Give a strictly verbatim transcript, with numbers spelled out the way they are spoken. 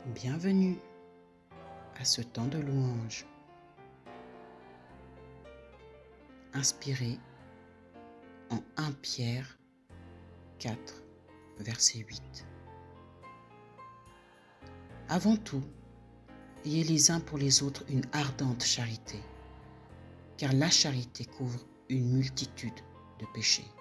Bienvenue à ce temps de louange. Inspiré en un Pierre quatre, verset huit. Avant tout, ayez les uns pour les autres une ardente charité, car la charité couvre une multitude de péchés.